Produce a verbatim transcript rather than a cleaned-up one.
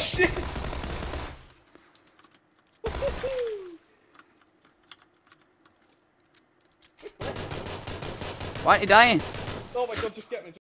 shit! Why aren't you dying? Oh my god, just get me.